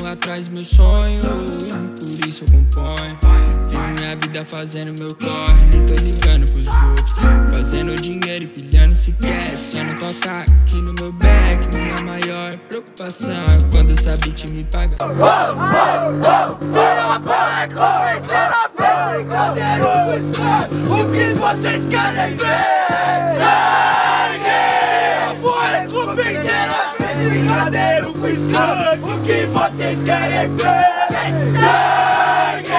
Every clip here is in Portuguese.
correndo atrás do meu sonho, por isso eu componho. Vivo minha vida fazendo meu corre, nem tô ligando pros outros. Fazendo dinheiro e pilhando se quer. Só não tocar aqui no meu back. Minha maior preocupação é quando essa beat me paga. O que vocês querem ver? Sangue! Foi com brinqueira, brincadeiro com escândalo. O que vocês querem ver? Sangue!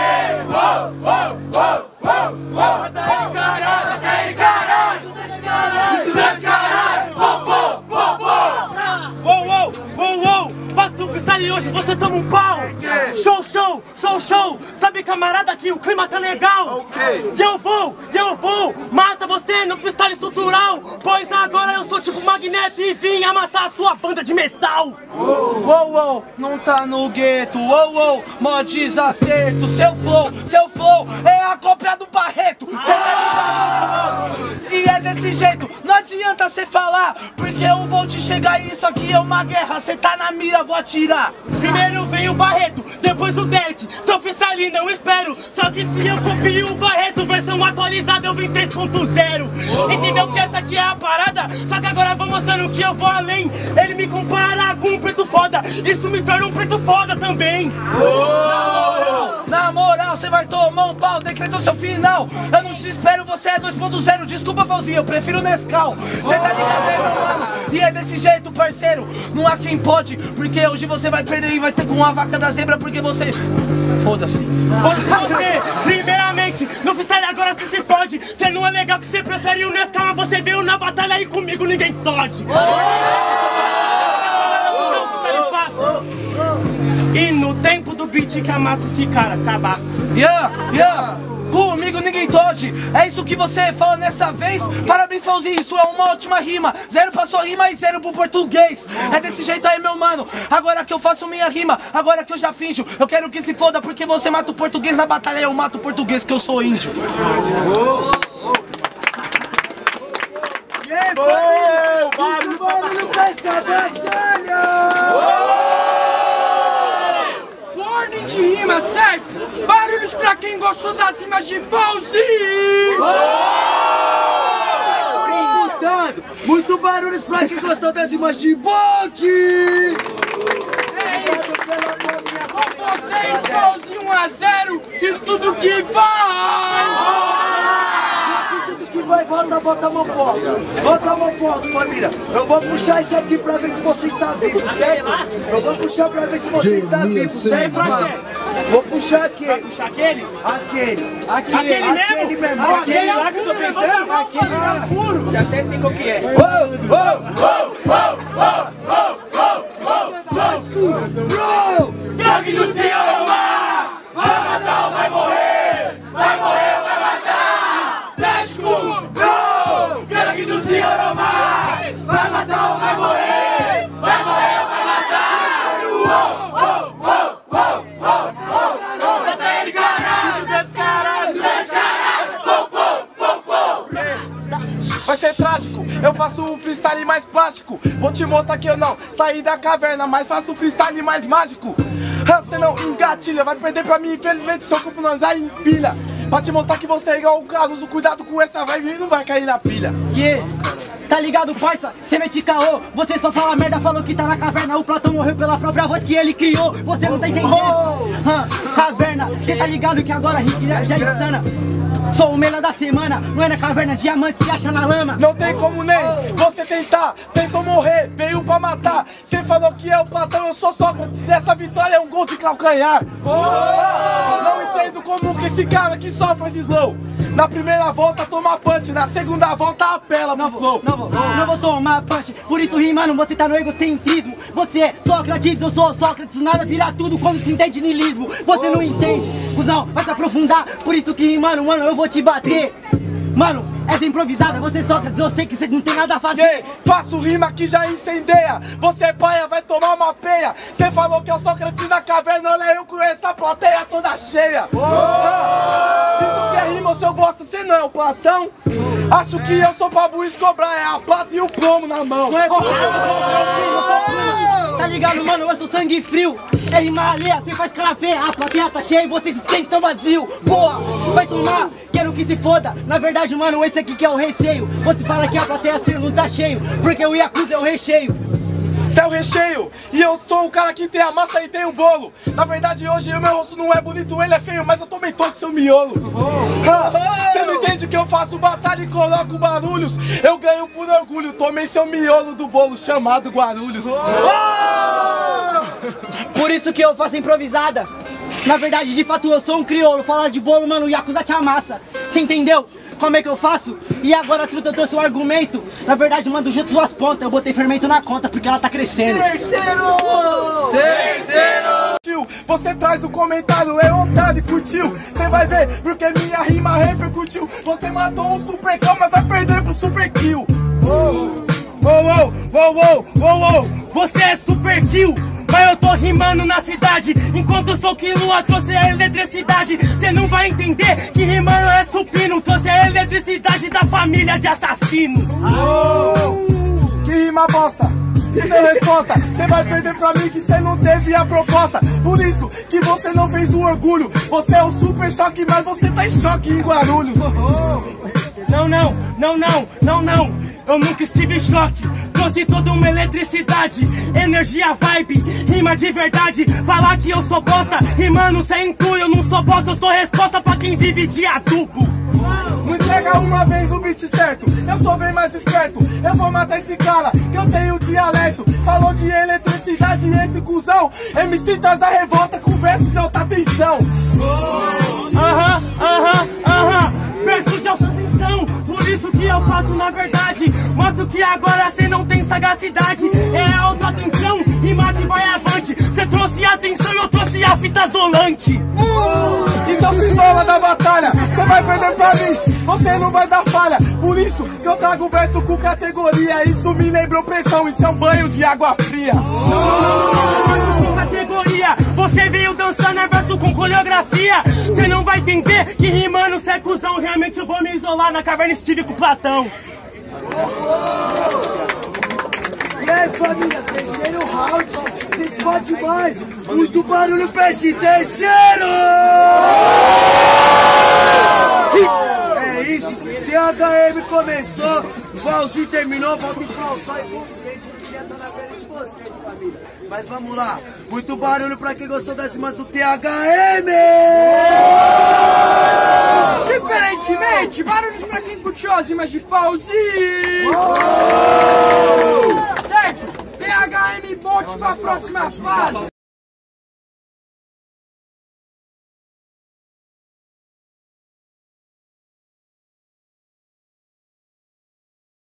Faça um freestyle e hoje você toma um pau. Show, show, show, show. Sabe, camarada, que o clima tá legal. E eu vou, mata você no freestyle estrutural. Pois agora eu sou tipo Magneto e vim amassar a sua banda de metal. Não tá no gueto, mó desacerto. Seu flow é a cópia do Barreto. Cê tá ligado? E é desse jeito, não adianta cê falar, porque o bom de chegar isso aqui é uma guerra. Cê tá na mira, vou atirar. Primeiro vem o Barreto, depois o Derek. Seu freestyle não espero, só que se eu copio o Barreto, versão atualizada eu vim 3.0. Entendeu que essa aqui é a parada? Só que agora eu vou mostrando que eu vou além. Ele me compara com um preto foda, isso me torna um preto foda também. Na moral, cê vai tomar um pau, decretou seu final. Eu não desespero, você é 2.0. Desculpa, Valzinho, eu prefiro Nescau. Cê tá ligado aí, meu mano? E é desse jeito, parceiro. Não há quem pode, porque hoje você vai perder e vai ter com uma vaca da zebra, porque você... Foda-se. Foda-se você, primeiramente. No freestyle agora você se fode. Cê não é legal que você prefere o Nescau, mas você veio na batalha e comigo ninguém pode. E no tempo do beat que amassa esse cara, cabaço. Comigo ninguém tote, é isso que você fala nessa vez. Parabéns, Falzinho, isso é uma ótima rima. 0 pra sua rima e 0 pro português. É desse jeito aí, meu mano. Agora que eu faço minha rima, agora que eu já finjo, eu quero que se foda, porque você mata o português na batalha. Eu mato o português, que eu sou índio. Barulho pra essa batalha! Ordem de rima, certo? Barulhos pra quem gostou das rimas de Valzinho! Muito barulhos pra quem gostou das rimas de Bolt! É isso! Com vocês, Valzinho 1 a 0 e tudo que vai! Volta a mão porta, família. Eu vou puxar isso aqui pra ver se você está vivo, certo? Eu vou puxar pra ver se você está vivo, certo, mano? Vou puxar aquele. Vai puxar aquele? Aquele mesmo. Aquele lá que eu tô pensando? Aquele lá puro. Já até sei qual que é. Gangue do Senhor Omar! Vai matar ou vai morrer? Vai morrer ou vai matar? Let's go! Gangue do Senhor Omar! Vai matar ou vai morrer? Vai morrer ou vai matar? Mata ele, caralho! Vai ser trágico, eu faço um freestyle mais plástico. Vou te mostrar que eu não saí da caverna, mas faço um freestyle mais mágico. Você não engatilha, vai perder pra mim, infelizmente seu corpo não vai empilha. Pra te mostrar que você é igual o Caruso, cuidado com essa vibe e não vai cair na pilha. Tá ligado, parça? Cê mete caô, você só fala merda, falou que tá na caverna. O Platão morreu pela própria voz que ele criou. Você não tá entendendo? Caverna, cê tá ligado que agora Rick já é insana. Sou o melhor da semana, não é na caverna, diamante se acha na lama. Não tem como nem você tentar, tentou morrer, veio pra matar. Cê falou que é o Platão, eu sou Sócrates, essa vitória é um gol de calcanhar. Não entendo como que esse cara que só faz slow. Na primeira volta toma punch, na segunda volta apela pro flow. Não vou tomar punch, por isso rimando você tá no egocentrismo. Você é Sócrates, eu sou Sócrates, nada vira tudo quando se entende niilismo. Você não entende, cuzão, vai se aprofundar, por isso que rimando, mano, eu vou te bater. Mano, essa é improvisada, você Sócrates, eu sei que vocês não tem nada a fazer. Faço rima que já incendeia. Você paia, vai tomar uma peia. Cê falou que é o Sócrates na caverna, olha eu com essa plateia toda cheia. Se isso que é rima, seu bosta, cê não é o Platão? Acho que eu sou Pablo Escobar, é a plata e o plomo na mão. Não é tá ligado, mano? Eu sou sangue frio. É rima alheia, você faz cara feia. A plateia tá cheia e vocês se sentem tão vazio. Porra, vai tomar, quero que se foda. Na verdade, mano, esse aqui que é o recheio. Você fala que a plateia não tá cheio, porque o Yakuza é o recheio. Cê é o recheio, e eu sou o cara que tem a massa e tem um bolo. Na verdade hoje o meu rosto não é bonito, ele é feio, mas eu tomei todo seu miolo. Cê não entende que eu faço batalha e coloco barulhos. Eu ganho por orgulho, tomei seu miolo do bolo chamado Guarulhos. Por isso que eu faço improvisada. Na verdade, de fato, eu sou um crioulo. Falar de bolo, mano, o Yakuza te amassa. Cê entendeu? Como é que eu faço? E agora, truta, eu trouxe o argumento. Na verdade, mando junto suas pontas. Eu botei fermento na conta porque ela tá crescendo. Terceiro! Você traz o comentário, é otário e curtiu. Cê vai ver, porque minha rima repercutiu. Você matou um super kill, mas vai perder pro super kill. Você é super kill, mas eu tô rimando na cidade. Enquanto eu sou Killua, trouxe a eletricidade. Cê não vai entender que rimando é supino. Trouxe a eletricidade da família de assassino. Que rima bosta, que deu resposta. Cê vai perder pra mim que cê não teve a proposta. Por isso que você não fez o orgulho. Você é o super choque, mas você tá em choque em Guarulhos. Não, eu nunca estive em choque. Trouxe toda uma eletricidade, energia, vibe, rima de verdade. Falar que eu sou bosta, rimando sem inclui. Eu não sou bosta, eu sou resposta pra quem vive de adubo. Não entrega uma vez o beat certo, eu sou bem mais esperto. Eu vou matar esse cara, que eu tenho dialeto. Falou de eletricidade e esse cuzão MC traz a revolta com verso de alta tensão. Verso de alta tensão. Por isso que eu faço na verdade. Mostro que agora cê não tem sagacidade. É alta atenção, rima que vai avante. Cê trouxe a atenção e eu trouxe a fita isolante. Então se isola da batalha, cê vai perder pra mim, você não vai dar falha. Por isso que eu trago verso com categoria. Isso me lembrou pressão, isso é um banho de água fria. Categoria, você veio dançando é verso com coreografia. Cê não vai entender que rimando cê é cuzão. Realmente eu vou me isolar na caverna estive com Platão. E aí, família, terceiro round, vocês podem mais. Muito barulho pra esse terceiro! É isso, THM começou, Valzinho terminou, Valzinho só inconsciente, não queria estar na frente de vocês, família. Mas vamos lá, muito barulho pra quem gostou das rimas do THM! Diferentemente, barulhos pra quem curtiu as rimas de pauzinho! Certo? THM volte pra próxima fase!